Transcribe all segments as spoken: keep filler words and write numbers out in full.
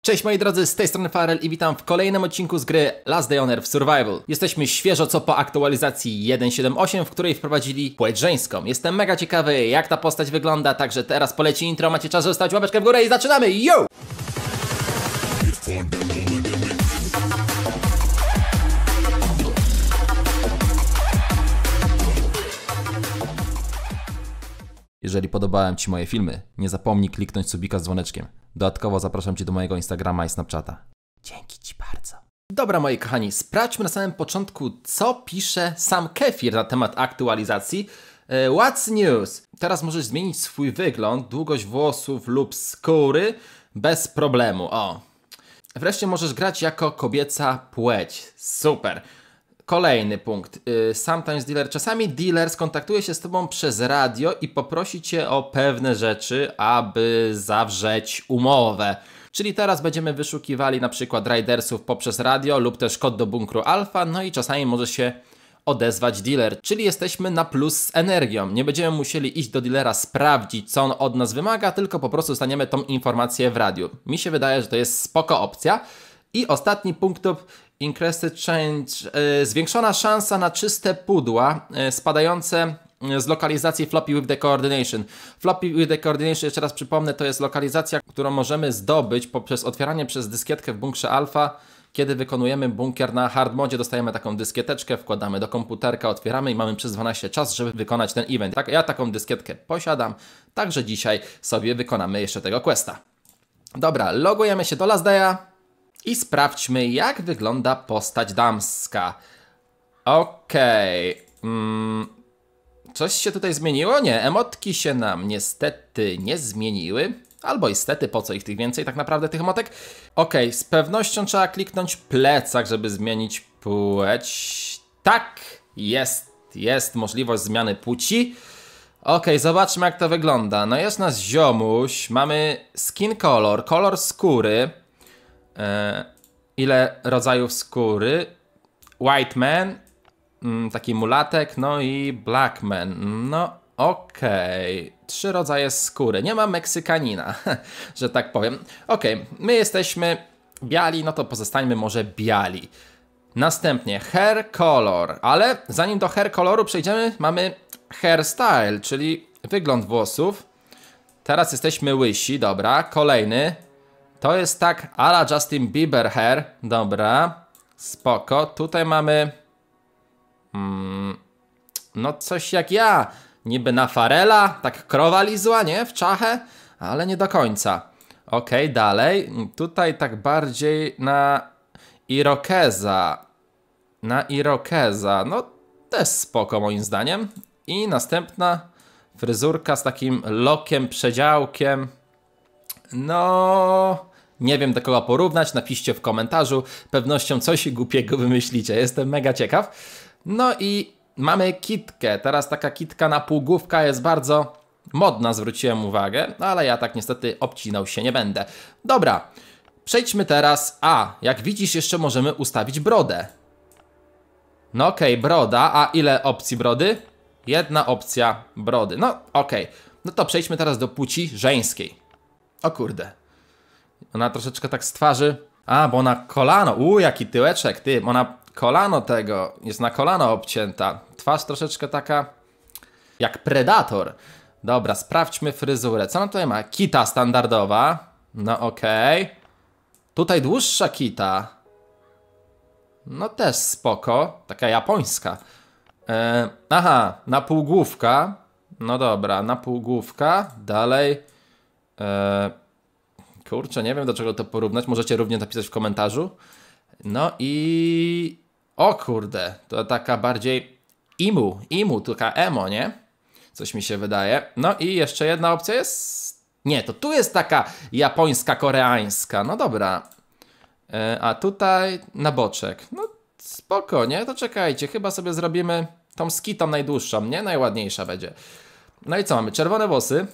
Cześć moi drodzy, z tej strony Farel i witam w kolejnym odcinku z gry Last Day on Earth Survival. Jesteśmy świeżo co po aktualizacji jeden siedem osiem, w której wprowadzili płeć żeńską. Jestem mega ciekawy, jak ta postać wygląda, także teraz poleci intro, macie czas zostawić łapeczkę w górę i zaczynamy, yo! Jeżeli podobałem Ci moje filmy, nie zapomnij kliknąć subika z dzwoneczkiem. Dodatkowo zapraszam Cię do mojego Instagrama i Snapchata. Dzięki Ci bardzo. Dobra moi kochani, sprawdźmy na samym początku, co pisze sam Kefir na temat aktualizacji. What's news? Teraz możesz zmienić swój wygląd, długość włosów lub skóry bez problemu. O. Wreszcie możesz grać jako kobieca płeć. Super. Kolejny punkt. Sometimes dealer. Czasami dealer skontaktuje się z Tobą przez radio i poprosi Cię o pewne rzeczy, aby zawrzeć umowę. Czyli teraz będziemy wyszukiwali na przykład ridersów poprzez radio lub też kod do bunkru alfa, no i czasami może się odezwać dealer. Czyli jesteśmy na plus z energią. Nie będziemy musieli iść do dealera sprawdzić, co on od nas wymaga, tylko po prostu dostaniemy tą informację w radiu. Mi się wydaje, że to jest spoko opcja. I ostatni punkt to Increased Change, yy, zwiększona szansa na czyste pudła yy, spadające z lokalizacji Floppy with the Coordination. Floppy with the Coordination, jeszcze raz przypomnę, to jest lokalizacja, którą możemy zdobyć poprzez otwieranie przez dyskietkę w bunkrze alfa. Kiedy wykonujemy bunkier na hard modzie, dostajemy taką dyskieteczkę, wkładamy do komputerka, otwieramy i mamy przez dwanaście czas, żeby wykonać ten event. Tak, ja taką dyskietkę posiadam, także dzisiaj sobie wykonamy jeszcze tego questa. Dobra, logujemy się do Last Day'a. I sprawdźmy, jak wygląda postać damska. Okej. Okay. Mm, coś się tutaj zmieniło? Nie, emotki się nam niestety nie zmieniły. Albo niestety, po co ich tych więcej tak naprawdę, tych emotek? Okej, okay, z pewnością trzeba kliknąć plecak, żeby zmienić płeć. Tak, jest, jest możliwość zmiany płci. Okej, okay, zobaczmy jak to wygląda. No jest nas ziomuś, mamy skin color, kolor skóry. Ile rodzajów skóry? White man, taki mulatek, no i black man. No okej, okay. Trzy rodzaje skóry. Nie ma Meksykanina, że tak powiem. Okej, okay. My jesteśmy biali, no to pozostańmy może biali. Następnie hair color, ale zanim do hair coloru przejdziemy, mamy hairstyle, czyli wygląd włosów. Teraz jesteśmy łysi, dobra. Kolejny. To jest tak a la Justin Bieber hair. Dobra, spoko. Tutaj mamy hmm, no coś jak ja. Niby na Farela, tak krowa lizła, nie? W czachę, ale nie do końca. Okej, okay, dalej. Tutaj tak bardziej na Irokeza. Na Irokeza. No też spoko moim zdaniem. I następna fryzurka z takim lokiem, przedziałkiem. No, nie wiem do kogo porównać, napiszcie w komentarzu, pewnością coś głupiego wymyślicie, jestem mega ciekaw. No i mamy kitkę, teraz taka kitka na półgłówka jest bardzo modna, zwróciłem uwagę, ale ja tak niestety obcinał się nie będę. Dobra, przejdźmy teraz, a jak widzisz jeszcze możemy ustawić brodę. No okej, okay, broda, a ile opcji brody? Jedna opcja brody, no okej, okay. No to przejdźmy teraz do płci żeńskiej. O kurde. Ona troszeczkę tak z twarzy. A, bo ona kolano. Uuu, jaki tyłeczek, ty. Ona kolano tego. Jest na kolano obcięta. Twarz troszeczkę taka jak Predator. Dobra, sprawdźmy fryzurę. Co ona tutaj ma? Kita standardowa. No okej. Okay. Tutaj dłuższa kita. No też spoko. Taka japońska. E, aha, na półgłówka. No dobra, na półgłówka. Dalej. Eee, kurczę, nie wiem do czego to porównać. Możecie również napisać w komentarzu. No i... O kurde, to taka bardziej imu, imu, taka emo, nie? Coś mi się wydaje. No i jeszcze jedna opcja jest... Nie, to tu jest taka japońska, koreańska. No dobra. Eee, a tutaj na boczek. No spoko, nie? To czekajcie, chyba sobie zrobimy tą skitą najdłuższą, nie? Najładniejsza będzie. No i co mamy? Czerwone włosy.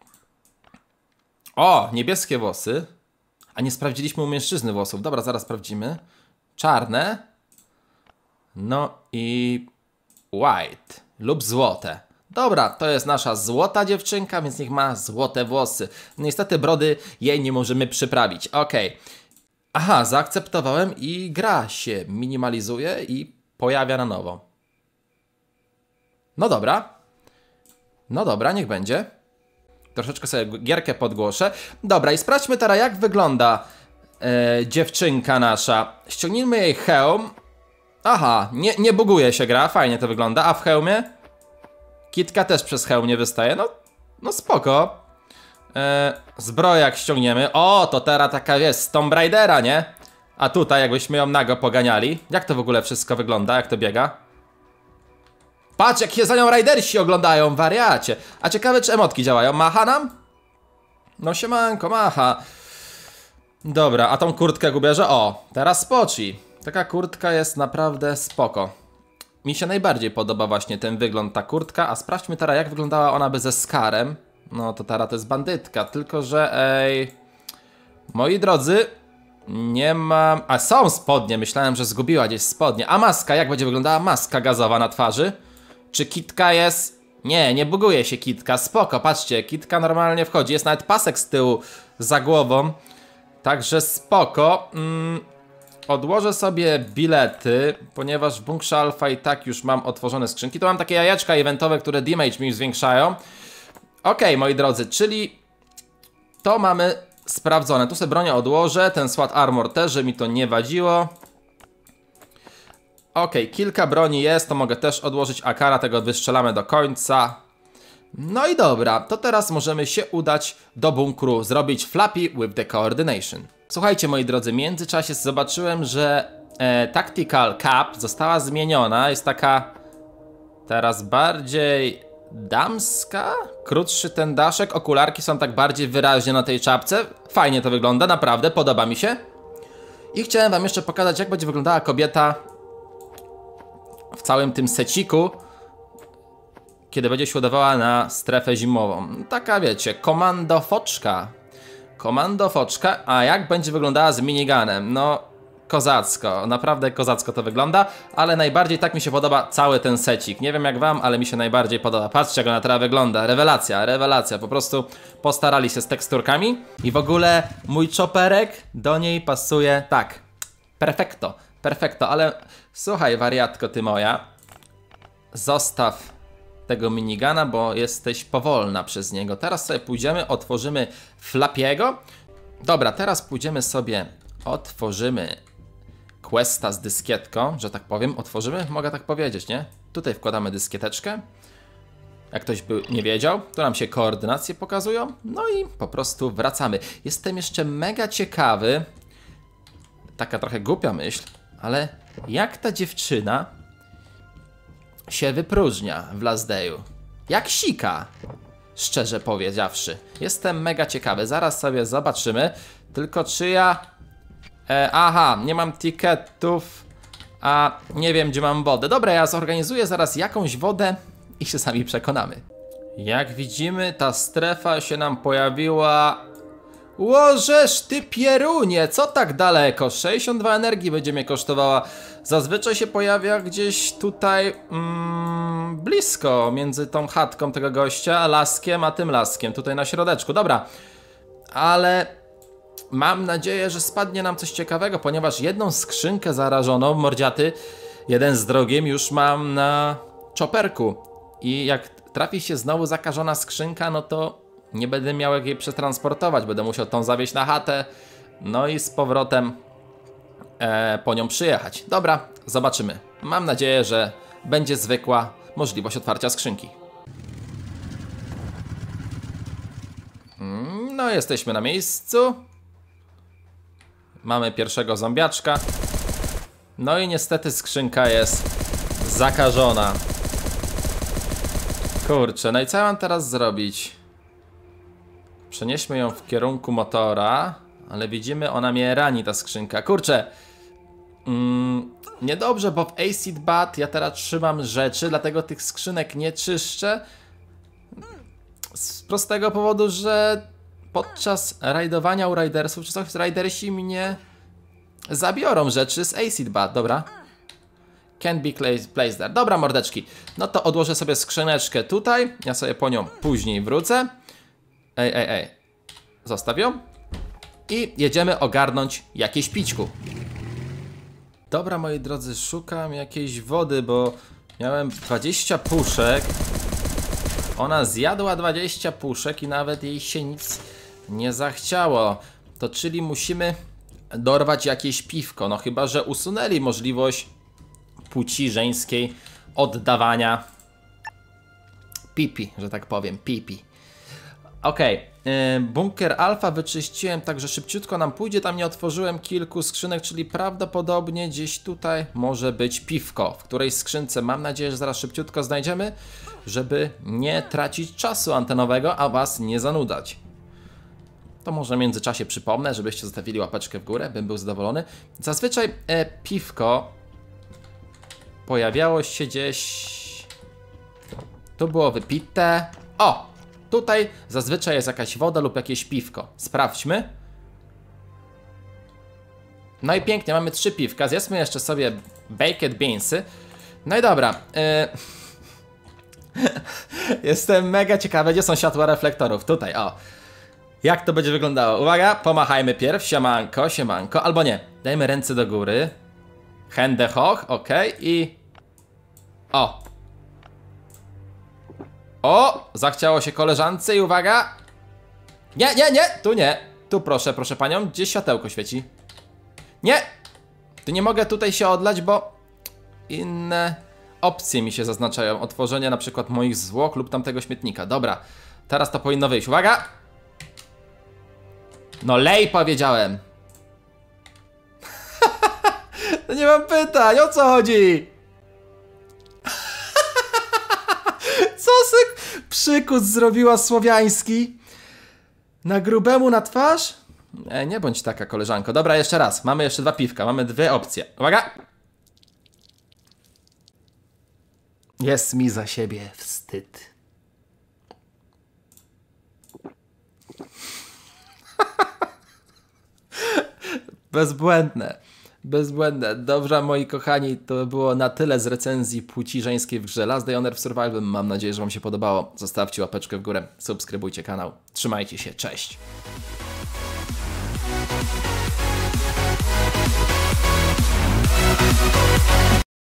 O, niebieskie włosy. A nie sprawdziliśmy u mężczyzny włosów. Dobra, zaraz sprawdzimy. Czarne. No i white lub złote. Dobra, to jest nasza złota dziewczynka, więc niech ma złote włosy. Niestety brody jej nie możemy przyprawić. Okej. Aha, zaakceptowałem i gra się minimalizuje i pojawia na nowo. No dobra. No dobra, niech będzie. Troszeczkę sobie gierkę podgłoszę. Dobra, i sprawdźmy teraz, jak wygląda e, dziewczynka nasza. Ściągnijmy jej hełm. Aha, nie, nie buguje się gra, fajnie to wygląda. A w hełmie? Kitka też przez hełm nie wystaje. No, no spoko. E, zbroję jak ściągniemy. O, to teraz taka jest z Tomb Raidera, nie? A tutaj jakbyśmy ją nago poganiali. Jak to w ogóle wszystko wygląda, jak to biega? Patrz, jak się za nią rajdersi oglądają, wariacie. A ciekawe, czy emotki działają. Macha nam? No siemanko, macha. Dobra, a tą kurtkę gubierze? O, teraz spoci. Taka kurtka jest naprawdę spoko. Mi się najbardziej podoba właśnie ten wygląd, ta kurtka. A sprawdźmy teraz, jak wyglądała ona by ze Scarem. No to teraz to jest bandytka, tylko że ej... Moi drodzy, nie mam... A są spodnie, myślałem, że zgubiła gdzieś spodnie. A maska, jak będzie wyglądała maska gazowa na twarzy? Czy kitka jest... Nie, nie buguje się kitka, spoko, patrzcie, kitka normalnie wchodzi. Jest nawet pasek z tyłu za głową. Także spoko. Mm, odłożę sobie bilety, ponieważ w bunkrze alfa i tak już mam otworzone skrzynki. Tu mam takie jajeczka eventowe, które damage mi zwiększają. Okej, okay, moi drodzy, czyli to mamy sprawdzone. Tu sobie bronię odłożę, ten SWAT Armor też, że mi to nie wadziło. Okej, okay, kilka broni jest, to mogę też odłożyć Akara, tego wystrzelamy do końca. No i dobra, to teraz możemy się udać do bunkru, zrobić Flappy with the Coordination. Słuchajcie, moi drodzy, w międzyczasie zobaczyłem, że e, Tactical Cap została zmieniona, jest taka teraz bardziej damska, krótszy ten daszek, okularki są tak bardziej wyraźnie na tej czapce. Fajnie to wygląda, naprawdę, podoba mi się. I chciałem wam jeszcze pokazać, jak będzie wyglądała kobieta w całym tym seciku, kiedy będzie się udawała na strefę zimową. Taka, wiecie, komandofoczka. Komandofoczka, a jak będzie wyglądała z miniganem? No, kozacko, naprawdę kozacko to wygląda, ale najbardziej tak mi się podoba cały ten secik. Nie wiem jak wam, ale mi się najbardziej podoba. Patrzcie, jak ona teraz wygląda. Rewelacja, rewelacja. Po prostu postarali się z teksturkami. I w ogóle mój czoperek do niej pasuje tak. Perfekto, perfekto, ale słuchaj, wariatko ty moja. Zostaw tego minigana, bo jesteś powolna przez niego. Teraz sobie pójdziemy, otworzymy Flappiego. Dobra, teraz pójdziemy sobie, otworzymy questa z dyskietką, że tak powiem. Otworzymy? Mogę tak powiedzieć, nie? Tutaj wkładamy dyskieteczkę. Jak ktoś by nie wiedział, tu nam się koordynacje pokazują. No i po prostu wracamy. Jestem jeszcze mega ciekawy. Taka trochę głupia myśl, ale jak ta dziewczyna się wypróżnia w Last Day'u? Jak sika? Szczerze powiedziawszy. Jestem mega ciekawy. Zaraz sobie zobaczymy. Tylko czy ja... E, aha, nie mam tiketów. A nie wiem, gdzie mam wodę. Dobra, ja zorganizuję zaraz jakąś wodę i się sami przekonamy. Jak widzimy, ta strefa się nam pojawiła... Łożesz ty pierunie, co tak daleko? sześćdziesiąt dwa energii będzie mnie kosztowała. Zazwyczaj się pojawia gdzieś tutaj mm, blisko, między tą chatką tego gościa, a laskiem, a tym laskiem, tutaj na środeczku. Dobra, ale mam nadzieję, że spadnie nam coś ciekawego, ponieważ jedną skrzynkę zarażoną, mordziaty, jeden z drugim już mam na czoperku. I jak trafi się znowu zakażona skrzynka, no to nie będę miał jak jej przetransportować, będę musiał tą zawieźć na chatę, no i z powrotem e, po nią przyjechać. Dobra, zobaczymy. Mam nadzieję, że będzie zwykła możliwość otwarcia skrzynki. No, jesteśmy na miejscu. Mamy pierwszego zombiaczka. No i niestety skrzynka jest zakażona. Kurczę, no i co ja mam teraz zrobić? Przenieśmy ją w kierunku motora, ale widzimy, ona mnie rani, ta skrzynka. Kurczę, mm, niedobrze, bo w Acid Bat ja teraz trzymam rzeczy, dlatego tych skrzynek nie czyszczę. Z prostego powodu, że podczas rajdowania u rajdersów czy coś, rajdersi mnie zabiorą rzeczy z Acid Bat. Dobra. Can be placed there. Dobra, mordeczki. No to odłożę sobie skrzyneczkę tutaj. Ja sobie po nią później wrócę. Ej, ej, ej. Zostaw ją. i jedziemy ogarnąć jakieś pićku. Dobra, moi drodzy, szukam jakiejś wody, bo miałem dwadzieścia puszek. Ona zjadła dwadzieścia puszek i nawet jej się nic nie zachciało. To czyli musimy dorwać jakieś piwko. No chyba że usunęli możliwość płci żeńskiej oddawania pipi, że tak powiem, pipi. Okej, okay. Bunkier alfa wyczyściłem, także szybciutko nam pójdzie. Tam nie otworzyłem kilku skrzynek, czyli prawdopodobnie gdzieś tutaj może być piwko. W której skrzynce, mam nadzieję, że zaraz szybciutko znajdziemy, żeby nie tracić czasu antenowego, a was nie zanudzać. To może w międzyczasie przypomnę, żebyście zostawili łapeczkę w górę, bym był zadowolony. Zazwyczaj e, piwko pojawiało się gdzieś... Tu było wypite. O! Tutaj zazwyczaj jest jakaś woda lub jakieś piwko. Sprawdźmy. No i pięknie, mamy trzy piwka. Zjedzmy jeszcze sobie baked beansy. No i dobra. Yy... Jestem mega ciekawy, gdzie są światła reflektorów. Tutaj, o. Jak to będzie wyglądało? Uwaga, pomachajmy pierw. Siemanko, siemanko. Albo nie. Dajmy ręce do góry. Hände hoch, ok. I... O. O, zachciało się koleżance i uwaga. Nie, nie, nie, tu nie. Tu proszę, proszę panią, gdzie światełko świeci? Nie, tu nie mogę tutaj się odlać, bo inne opcje mi się zaznaczają. Otworzenie na przykład moich zwłok lub tamtego śmietnika. Dobra, teraz to powinno wyjść, uwaga. No lej powiedziałem. No nie mam pytań, o co chodzi? Co se przykus zrobiła słowiański? Na grubemu na twarz? E, nie bądź taka, koleżanko. Dobra, jeszcze raz. Mamy jeszcze dwa piwka. Mamy dwie opcje. Uwaga! Jest mi za siebie wstyd. Bezbłędne. Bezbłędne. Dobrze, moi kochani, to było na tyle z recenzji płci żeńskiej w grze Last Day on Earth Survival. Mam nadzieję, że wam się podobało. Zostawcie łapeczkę w górę, subskrybujcie kanał. Trzymajcie się, cześć!